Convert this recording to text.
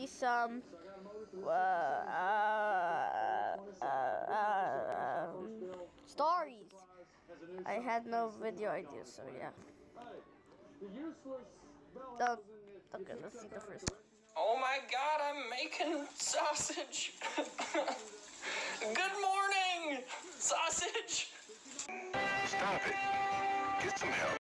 see some stories. I had no video idea, so yeah. Okay, let's see the first one. Oh my God, I'm making sausage. Good morning, sausage. Stop it. Get some help.